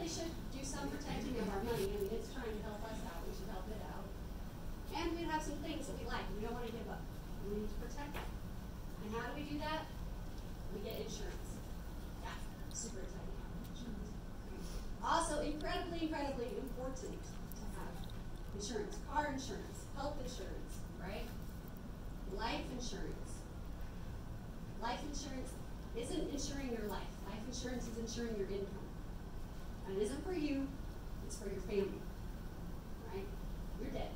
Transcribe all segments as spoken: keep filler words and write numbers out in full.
really should do some protecting of our money. I mean, it's trying to help us out. We should help it out. And we have some things that we like. We don't want to give up. We need to protect them. And how do we do that? We get insurance. Yeah, super exciting. Insurance. Also, incredibly, incredibly important to have insurance. Car insurance, health insurance, right? Life insurance. Life insurance isn't insuring your life. Life insurance is insuring your income. And it isn't for you, it's for your family. Right? You're dead.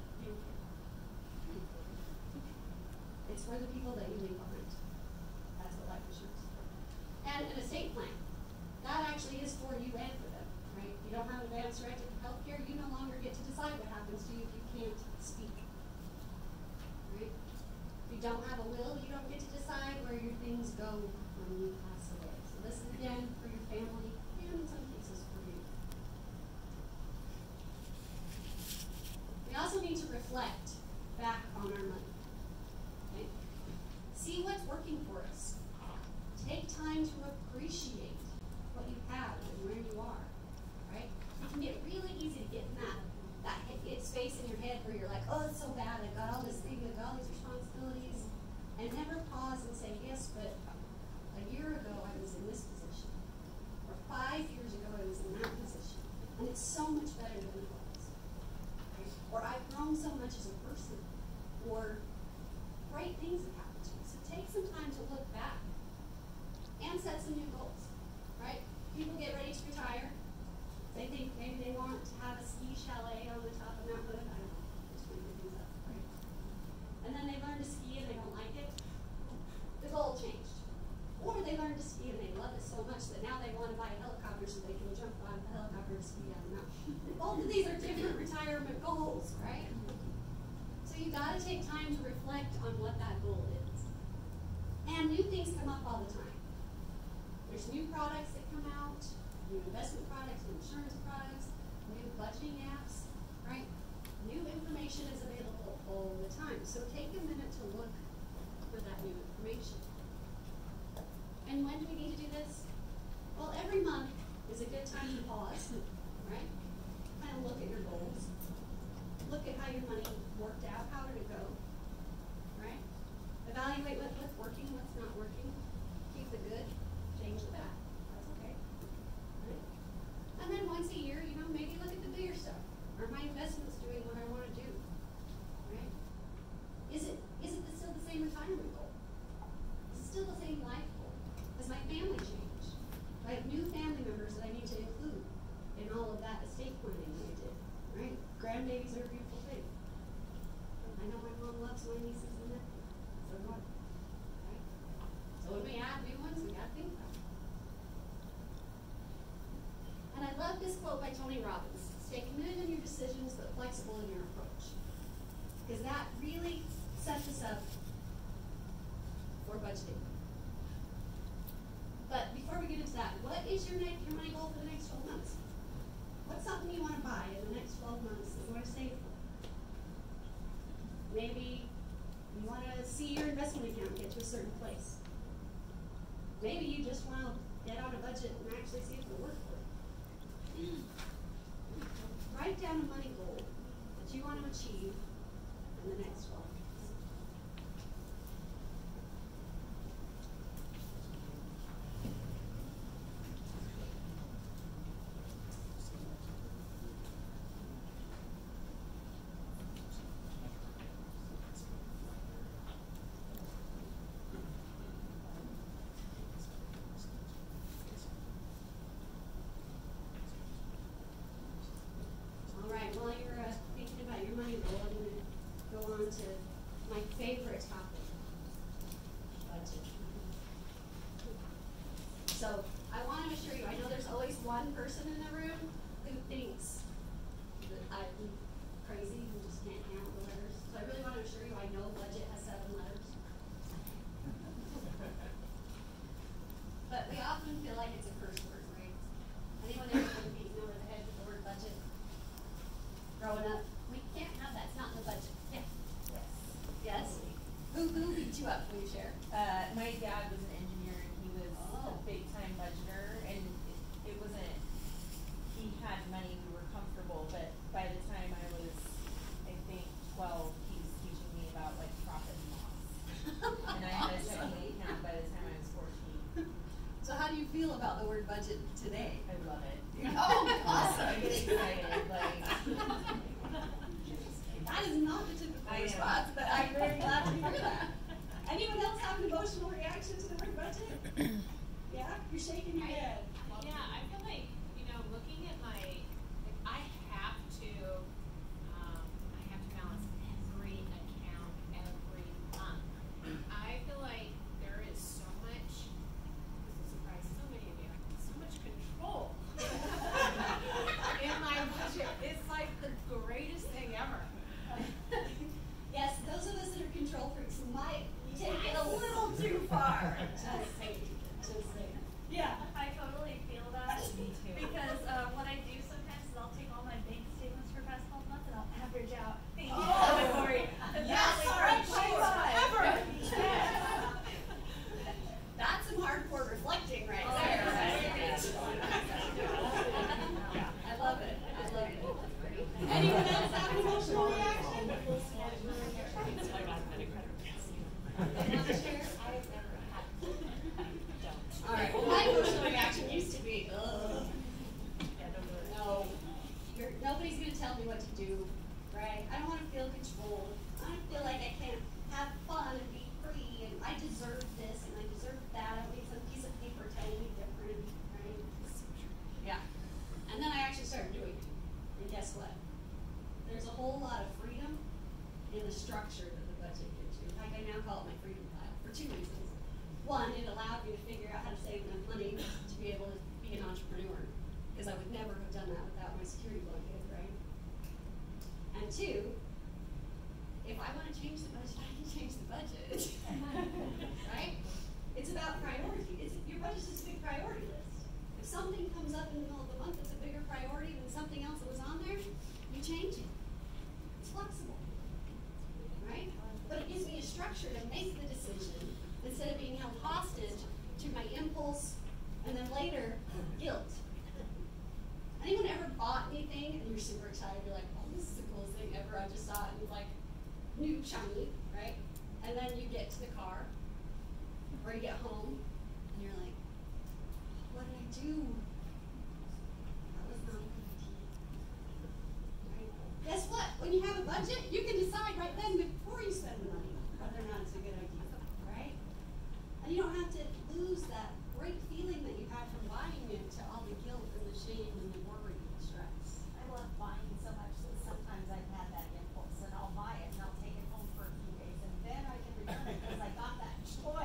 It's for the people that you leave behind. That's what life insurance is for. And an estate plan. That actually is for you and for them. Right? You don't have advanced right to health care, you no longer get to decide what happens to you if you can't speak. Right? If you don't have a will, you don't get to decide where your things go when you pass away. So this is again for your family and in some cases for you. We also need to reflect back on our money. Okay? See what's working for us. Take time to appreciate what you have and where you are. Right? It can get really easy to get in that, that hit space in your head where you're like, oh, it's so bad, I've got all this thing, I've got all these responsibilities. And never pause and say, yes, but a year ago I was in this position. Or five years ago I was in that position. And it's so much better than it was. Right? Or I've grown so much as a person. Or great things have happened to me. So take some time to look back and set some new goals. Right? People get ready to retire. They think maybe they want to have a ski chalet on the top of Mount Hood. I don't know. Just making things up, right? And then they learn to ski and they don't like it. The goal changed. Or they learn to ski and they love it so much that now they want to buy a helicopter so they can jump on the helicopter to ski down the mountain. Both of these are different retirement goals, right? So you got to take time to reflect on what that goal is. And new things come up all the time. There's new products that come out, new investment products, new insurance products, new budgeting apps, right? New information is available all the time. So take a minute to look for that new information. And when do we need to do this? Well, every month is a good time to pause, right? Kind of look at your goals. Look at how your money worked out. How did it go? Right? Evaluate what, what's working, what's not working. Keep the good, change the bad. That's okay. Right? And then once a year, you know, maybe look at the bigger stuff. Are my investments doing what I want to do? Right? Is it is it still the same retirement goal? Is it still the same life goal? Has my family changed? Do I have new family members that I need to include in all of that estate planning that I did? Right? Grandbabies are a beautiful thing. I know my mom loves my nieces and nephews. So do I. Right? So when we add new ones, we got to think about it. And I love this quote by Tony Robbins. Stay committed in your decisions, but flexible in your approach. Because that really sets us up for budgeting. But before we get into that, what is your, your money goal for the next twelve months? What's something you want to buy in the next twelve months that you want to save for? Maybe you want to see your investment account get to a certain place. Maybe you just want to get on a budget and actually see if it'll work for you. Write down a money goal that you want to achieve in the next twelve months. While you're uh, thinking about your money goal, I'm going to go on to my favorite topic, budget. So I want to assure you, I know there's always one person in the room who thinks that I'm crazy and just can't handle the letters. So I really want to assure you, I know budget has seven letters. But we often feel like it's a curse word, right? Anyone ever been beaten over the head with the word budget? Growing up, we can't have that. It's not in the budget. Yeah. Yes. Yes. Who who beat you up? Will you share? Uh, my dad was an engineer, and he was oh. a big time budgeter, and it, it wasn't. He had So how do you feel about the word budget today? I love it. Oh, I awesome. get excited, like. That is not the typical I know. response, but I'm very glad to hear that. Anyone else have an emotional reaction to the word budget? Yeah? You're shaking your head. Yeah, I feel like, you know, looking at my, like, I have to, um, I have to balance every account every month. I feel like there is so much, this will surprise so many of you, so much control in my budget. It's like the greatest thing ever. Yes, those of us that are control freaks might take it a little too far. Just saying. Just saying. Yeah. I totally feel that. Me too. Because uh, what I do sometimes is I'll take all my bank statements for past twelve months and I'll average out the Oh. inventory. And Yes, that's all like right, my sure. life. Ever. That's some hardcore reflecting right Oh, there. right? I love it. I love it. Anyone else have an emotional reaction? Another chair? I've never had. Don't. All right. Well, my emotional reaction used to be, ugh. Yeah, don't do it. No, you're, nobody's going to tell me what to do, right? I don't want to feel controlled. I don't feel like I can't have fun and be free, and I deserve this and I deserve that. I don't need some piece of paper telling me different, right? Yeah. And then I actually started doing it. And guess what? There's a whole lot of freedom in the structure that the budget gives you. In fact, I now call it my freedom pile for two reasons. One, it allowed me to figure out how to save enough money to be able to be an entrepreneur, because I would never have done that without my security blanket, right? And two, if I want to change the budget, I can change the budget, right? It's about priority. It's, your budget's just a big priority list. If something comes up in the middle of the month that's a bigger priority than something else that was on there, you change it. It's flexible, right? But it gives me a structure to make the decision instead of being held hostage to my impulse and then later guilt. Anyone ever bought anything and you're super excited? You're like, oh, this is the coolest thing ever. I just saw it and it's like new, shiny, right? And then you get to the car or you get home and you're like, what did I do? That was not a good idea. Right? Guess what? When you have a budget, you can decide right then before you spend the money whether or not it's a good idea, right? And you don't have to lose that great feeling that you had from buying it to all the guilt and the shame and the worry and the stress. I love buying so much that sometimes I've had that impulse and I'll buy it and I'll take it home for a few days and then I can return it because I got that toy.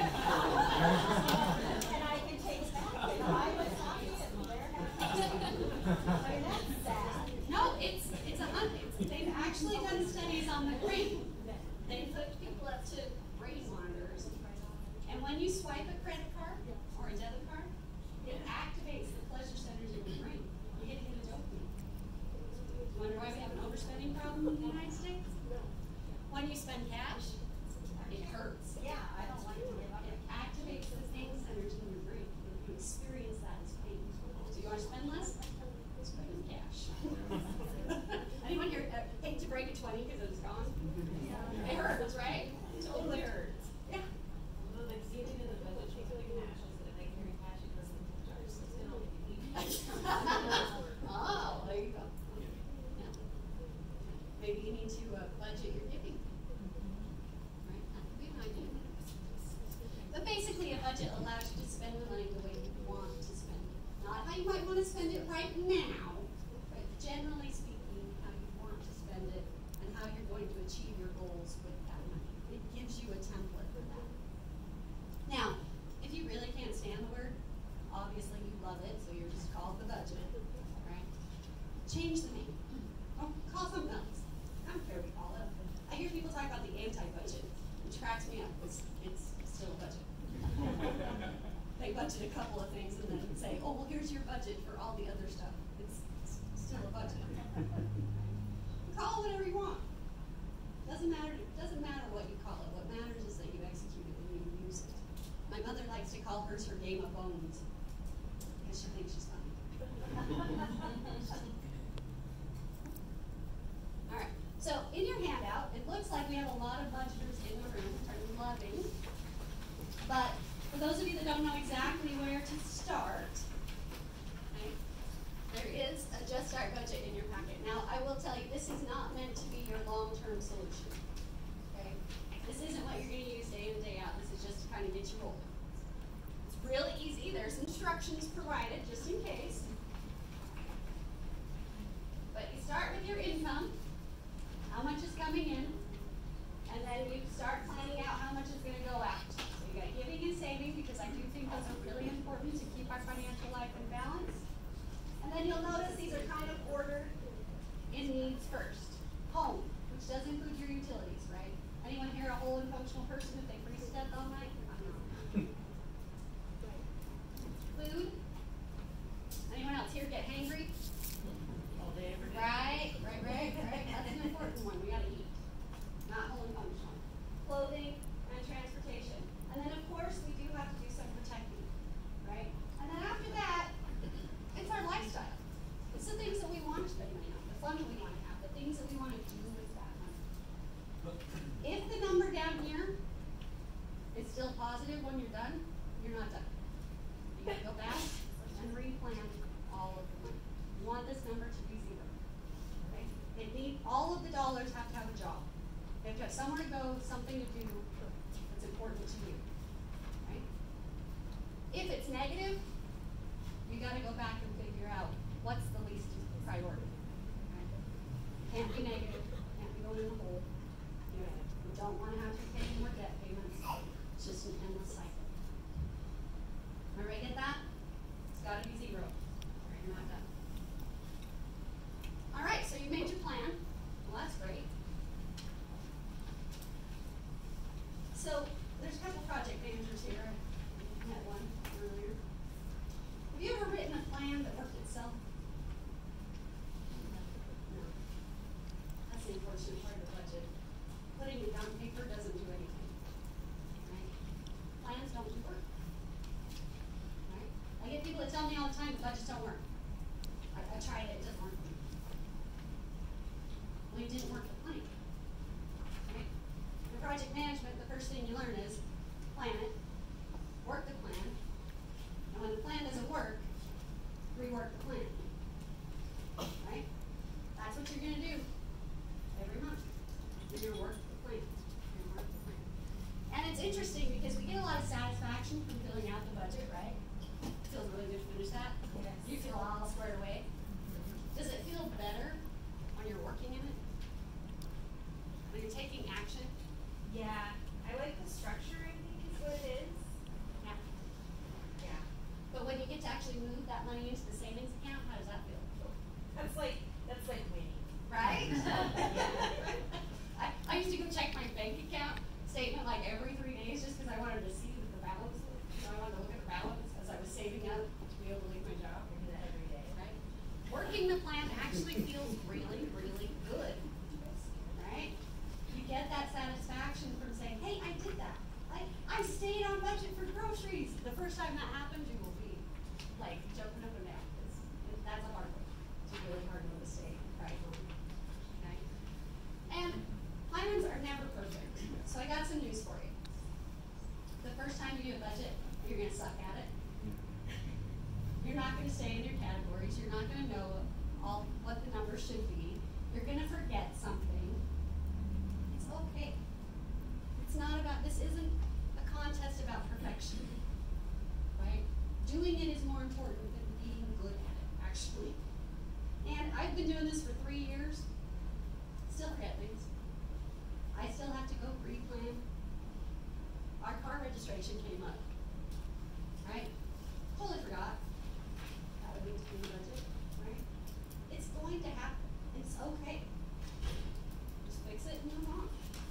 And I can take it back and I was happy and they're happy. I mean, that's sad. No, it's it's a hundred. They've actually done studies on the brain. They've hooked people up to brain monitors, and when you swipe a credit card or a debit card, it activates the pleasure centers in your brain. You get to get a dopamine. Wonder why we have an overspending problem in the United States? When you spend cash, it hurts. Yeah, I don't like to give up. It activates those pain centers in your brain. You experience that as pain. So you want to spend less? Spend in cash. Anyone here uh, hate to break a twenty because it's gone? Yeah. It hurts, right? It totally hurts. Yeah. Well, the beginning of the budget, she took cash, and said if they carry cash, it goes into the charge, so it's gonna only be Oh, there you go. Yeah. Maybe you need to uh, budget your giving. Right? That could be an idea. But basically, a budget allows you to spend the money the way you want to spend it. Not how you might want to spend it right now, but generally speaking, how you want to spend it and how you're going to achieve your goals with that money. It gives you a template for that. Now, if you really can't stand the word, obviously you love it, so you're just called the budget, right? Change the name. Oh, call something else. I don't care what you call it. I hear people talk about the anti-budget, which cracks me up because it's still a budget. They budget a couple of things and then say, oh, well, here's your budget for all the other stuff. It's, it's still a budget. Call it whatever you want. Doesn't matter. Doesn't matter what you call it. What matters is that you execute it and you use it. My mother likes to call hers her game of bones because she thinks she's funny. All right. So in your handout, it looks like we have a lot of budgeters in the room, which I'm loving. But for those of you that don't know exactly where instructions provided, just in case. But you start with your income, how much is coming in, and then you start planning out how much is gonna go out. So you got giving and saving, because I do think those are really important to keep our financial life in balance. And then you'll notice these are kind of ordered in needs first. Home, which does include your utilities, right? Anyone here a whole and functional person if they freeze to death all night? Food? Anyone else here get hangry? All day, every day. Right, right, right, right. That's an important one. We gotta eat. Not whole and functional. Clothing and transportation. And then of course we do have to do some protecting, right? And then after that, it's our lifestyle. It's the things that we want to spend money on, the fun that we want to have, the things that we want to do with that money. If the number down here is still positive when you're done, you're not done. You gotta go back and replan all of the money. You want this number to be zero. Okay? They need, all of the dollars have to have a job. They have to have somewhere to go, something to do that's important to you. Right? If it's negative, you gotta go back and figure out what's the least priority. Right? Can't be negative, can't be going in the hole. You know, we don't wanna have to pay more debt payments. It's just an endless cycle. Everybody get that? It's gotta be zero, or you're not done. All right, so you made your plan. Well, that's great. So there's a couple project managers here. I met one earlier. Have you ever written a plan that worked itself? No. That's the unfortunate part of the budget. Putting it on paper doesn't do anything. Right? Plans don't do work. Right? I get people that tell me all the time the budgets don't work. I, I tried it, it doesn't work. Well, it didn't work the plan. Right? In project management, the first thing you learn is plan it, work the plan, and when the plan doesn't work, rework the plan. Right? That's what you're gonna do every month. You're gonna work the plan. You're gonna work the plan. And it's interesting because we get a lot of satisfaction from filling out the budget, right? It feels really good to finish that. Yes. You feel all squared away. Does it feel better when you're working in it? When you're taking action? Yeah, I like the structure, I think is what it is. Yeah. Yeah. But when you get to actually move that money into the savings account, how does that feel? That's like, that's like winning. Right? Yeah. I, I used to go check my bank account statement like every three days just because I wanted to see what the balance was. So I wanted to look at the balance as I was saving up to be able to leave my job. I do that every day. Right? Working the plan actually feels really, really good. Right? You get that satisfaction from saying, hey, I did that. I, I stayed on budget for groceries. The first time that happens, you will be like jumping up and down. It's, it, that's a hard one. It's a really hard one to stay right on. Okay? And plans are never perfect. So I got some news for you. The first time you do a budget, you're going to suck at it. You're not going to stay in your categories. You're not going to know all what the numbers should be. You're going to forget something. It's okay. It's not about, this isn't a contest about perfection, right? Doing it is more important than being good at it, actually. And I've been doing this for three years, still forget things. I still have to go pre-plan. Our car registration came up, right? Totally forgot. That would need to be in the budget, right? It's going to happen. It's okay. Just fix it and move on.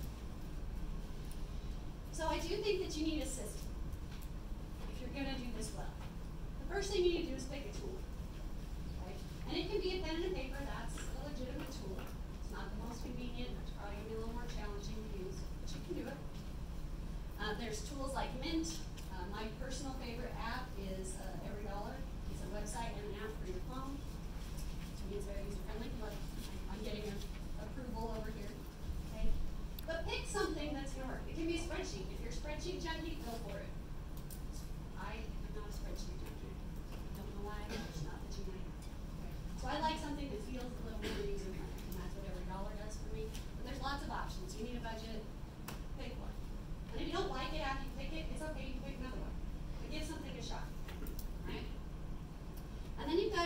So I do think that you need a system if you're gonna do this well. The first thing you need to do is pick a tool, right? And it can be a pen and a paper, that's a legitimate tool. It's not the most convenient, it's probably gonna be a little more challenging to use, but you can do it. Uh, there's tools like Mint. Uh, my personal favorite app is uh, Every Dollar. It's a website and an app for your phone. To me, it's very user friendly, but I'm getting a, approval over here. Okay? But pick something that's gonna work. It can be a spreadsheet. If you're a spreadsheet junkie, go for it. I am not a spreadsheet junkie. Don't know why, it's not that you might. Okay. So I like something that feels a little more user friendly, and that's what Every Dollar does for me. But there's lots of options. You need a budget, pick one. And if you don't like it after you pick it, it's okay, you can pick another one. But give something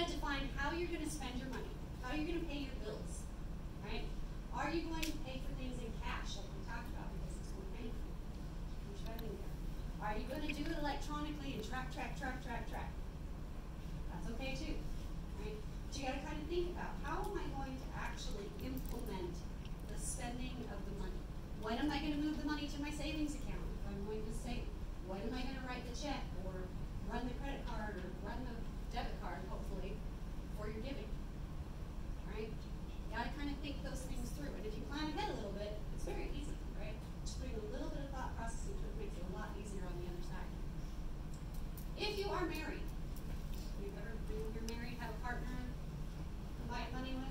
gotta define how you're gonna spend your money, how you're gonna pay your bills, right? Are you going to pay for things in cash, like we talked about, because it's more painful? You're spending there. Are you gonna do it electronically and track, track, track, track, track? That's okay too, right? But you gotta kind of think about, how am I going to actually implement the spending of the money? When am I gonna move the money to my savings account if I'm going to save? When am I gonna write the check or run the credit card or run the debit card, hopefully, for your giving, right? You gotta kind of think those things through. And if you plan ahead a little bit, it's very easy, right? Just putting a little bit of thought process into it makes it a lot easier on the other side. If you are married, you've ever been, you're married, have a partner, combine money with?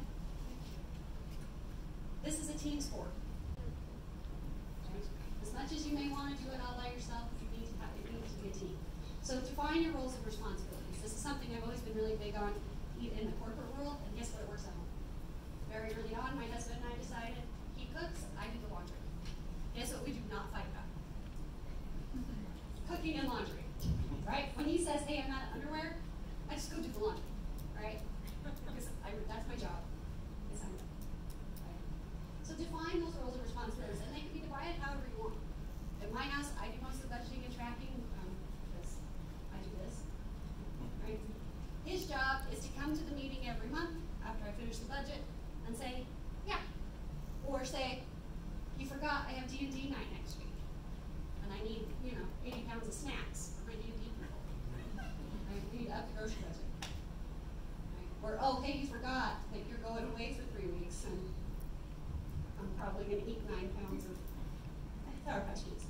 This is a team sport. Right? As much as you may want to do it all by yourself, you need to have, it needs to be a team. So define your roles and responsibilities. This is something I've always been really big on in the corporate world, and guess what, it works at home. Very early on, my husband and I decided, he cooks, I do the laundry. Guess what we do not fight about? Cooking and laundry, right? When he says, hey, I'm out of underwear, I just go do the laundry, right? Because I, that's my job. Yes, I'm right? So define those roles and responsibilities, and they can be divided however you want. At my house, I do most of the budgeting and tracking, um, because I do this, right? His job is to come to the meeting every month after I finish the budget and say, yeah. Or say, you forgot I have D and D night next week. And I need, you know, eighty pounds of snacks for my D and D people. Right? We need to up the grocery budget. Right? Or, oh, hey, you forgot that you're going away for three weeks and I'm probably going to eat nine pounds of Sour Patch Kids.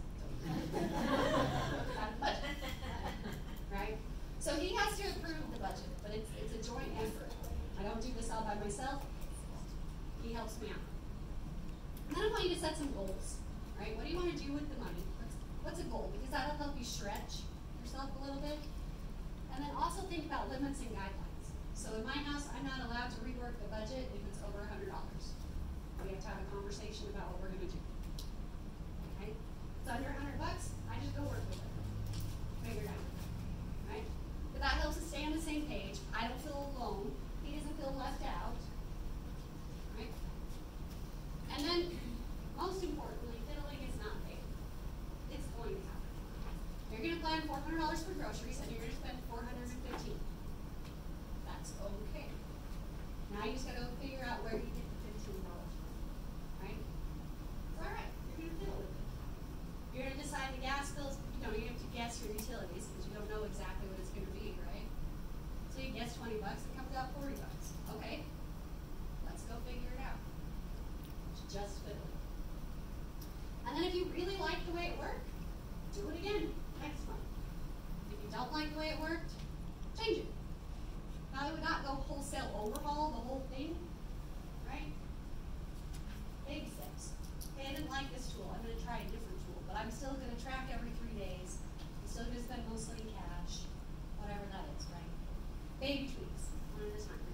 Right? So he has to approve the budget, but it's, it's a joint effort. I don't do this all by myself. He helps me out. And then I want you to set some goals, right? What do you want to do with the money? What's, what's a goal? Because that'll help you stretch yourself a little bit. And then also think about limits and guidelines. So in my house, I'm not allowed to rework the budget if it's over one hundred dollars. We have to have a conversation about what we're going to do. Okay? If it's under one hundred bucks, I just go work with it. Figure it out. Right? But that helps us stay on the same page. I don't feel alone. He doesn't feel left out. Right? And then, most importantly, fiddling is not fair. It's going to happen. You're going to plan four hundred dollars for groceries, and you're going to spend four hundred fifteen dollars. That's okay. Now you just got to figure out where you get the fifteen dollars from. Right? It's all right. You're going to fiddle with it. You're going to decide the gas bills. You know, you have to guess your utilities because you don't know exactly what it's going to be, right? So you guess twenty bucks, it comes out forty bucks. Okay? Let's go figure it out. Just fiddle. And then if you really like the way it worked, do it again next month. If you don't like the way it worked, change it. Now I would not go wholesale overhaul the whole thing, right? Baby steps. Okay, I didn't like this tool. I'm going to try a different tool, but I'm still going to track every three days. I'm still going to spend mostly in cash, whatever that is, right? Baby tweaks, one at a time.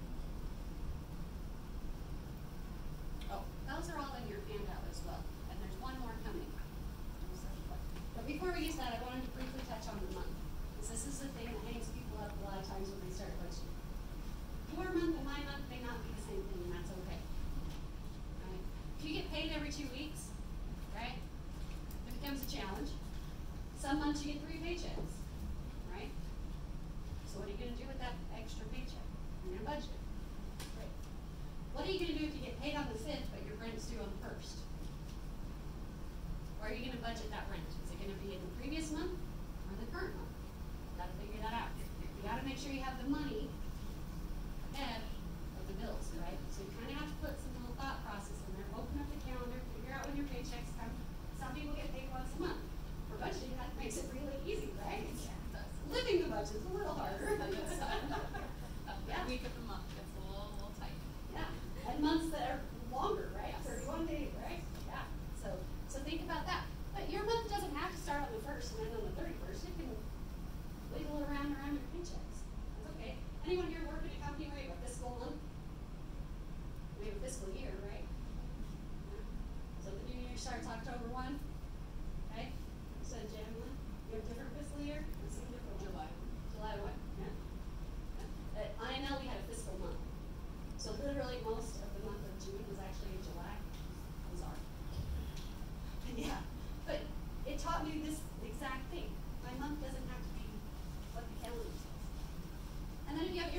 Oh, those are all in your handout as well. And there's one more coming. But before we get to that, I wanted to briefly touch on the month. Because this is the thing that hangs people up a lot of times when they start budgeting. Your month and my month may not be the same thing, and that's okay. Right? If you get paid every two weeks, right, it becomes a challenge. Some months you get three paychecks, right? So what are you going to do with that extra paycheck? You're going to budget it. Great. What are you going to do if you get paid on the fifth, but your rent's due on the first? Or are you going to budget that rent? Is it going to be in the previous month or the current month? You got to figure that out. You got to make sure you have the money ahead of the bills, right? So you kind of have to put some little thought process in there. Open up the calendar, figure out when your paychecks come. Some people get paid once a month. For budgeting, that makes it really easy, right? Living the budget's a little harder. Yeah. Week of the month gets a little, little tight. Yeah, and months that are longer, right? Yes. thirty-one days, right? Yeah. So, so think about that. But your month doesn't have to start on the first and end on the thirty-first. You can wiggle around around your paychecks. That's okay.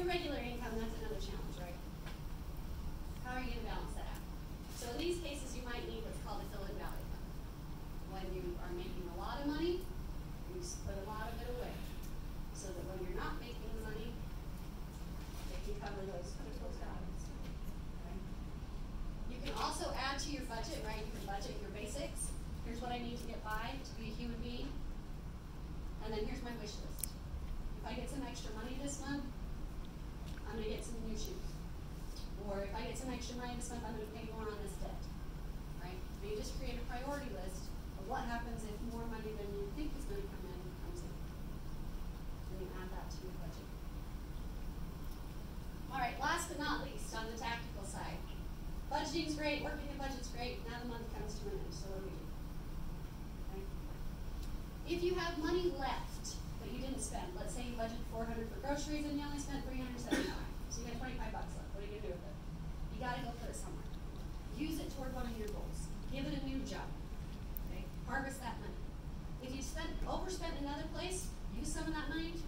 irregular income, that's another challenge, right? How are you gonna balance that out? So in these cases, you might need what's called a fill-in valley fund. When you are making a lot of money, you s- put a lot of it away, so that when you're not making the money, it can cover those, those values. Okay? You can also add to your budget, right? You can budget your basics. Here's what I need to get by to be a human being. And then here's my wish list. If I get some extra money this month, I'm gonna get some new shoes. Or if I get some extra money this month, I'm gonna pay more on this debt. Right? And you just create a priority list of what happens if more money than you think is gonna come in comes in. And you add that to your budget. Alright, last but not least, on the tactical side. Budgeting's great, working the budget's great, now the month comes to an end, so what do we do? Okay? If you have money left that you didn't spend, let's say you budgeted four hundred for groceries and you only spent three hundred seventy-five, so you got twenty-five bucks left. What are you gonna do with it? You gotta go put it somewhere. Use it toward one of your goals. Give it a new job. Okay? Harvest that money. If you spent overspent in another place, use some of that money to